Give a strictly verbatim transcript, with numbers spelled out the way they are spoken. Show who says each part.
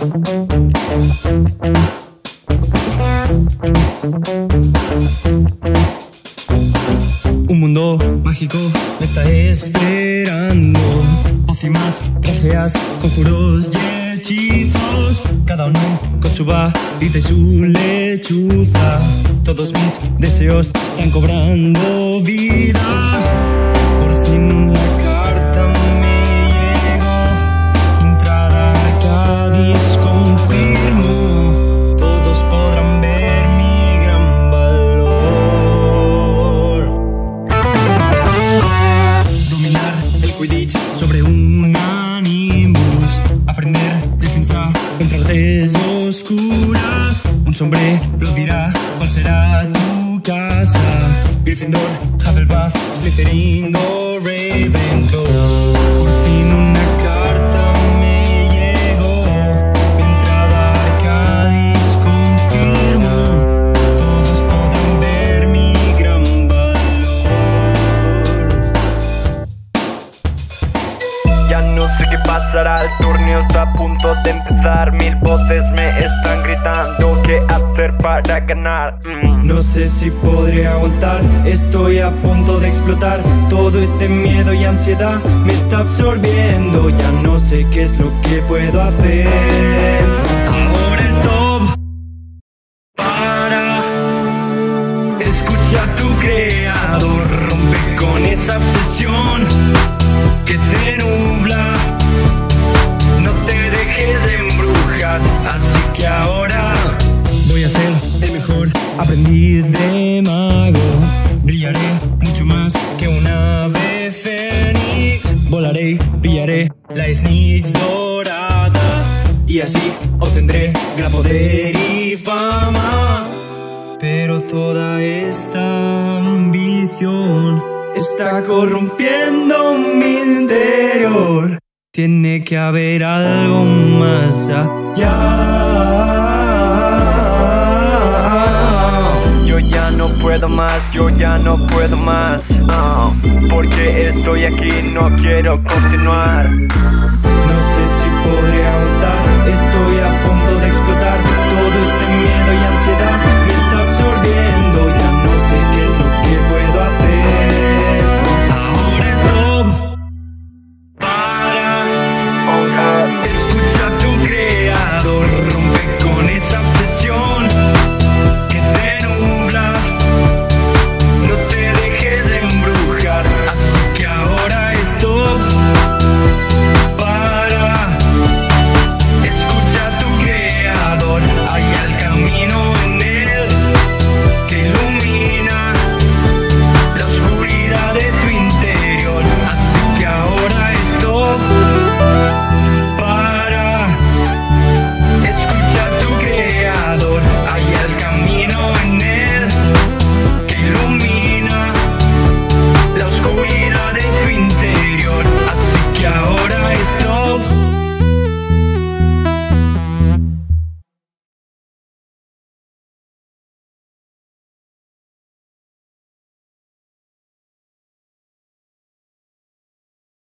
Speaker 1: Un mundo mágico me está esperando. Pócimas, grajeas, conjuros y hechizos, cada uno con su varita y su lechuza. Todos mis deseos están cobrando vida. Por fin la carta me llegó. Entrada a Cádiz confirmo. Todos podrán ver mi gran valor. Dominar el Quidditch sobre un animus. Aprender defensa contra artes oscuras. Un sombrero dirá cuál será tu casa. Gryffindor, Hufflepuff, Slytherin o Ravenclaw. Por fin una carta me llegó. Mi entrada a Cádiz confirmo. Todos podrán ver mi gran valor.
Speaker 2: Ya no sé qué pasará, el torneo está a punto de empezar. Mil voces me están gritando qué hacer para ganar. mm.
Speaker 1: No sé si podré aguantar, estoy a punto de explotar. Todo este miedo y ansiedad me está absorbiendo. Ya no sé qué es lo que puedo hacer. Ahora stop. Para. Escucha a tu creador. Rompe con esa obsesión que te nubla. No te dejes embrujar. Así que ahora voy a ser el mejor aprendiz de mago. Brillaré mucho más que un ave fénix. Volaré, pillaré la Snitch dorada. Y así obtendré gran poder y fama. Pero toda esta ambición está corrompiendo mi interior. Tiene que haber algo más allá.
Speaker 2: Yo ya no puedo más, yo ya no puedo más. oh, Porque estoy aquí, no quiero continuar.
Speaker 1: No sé si podré aguantar, estoy a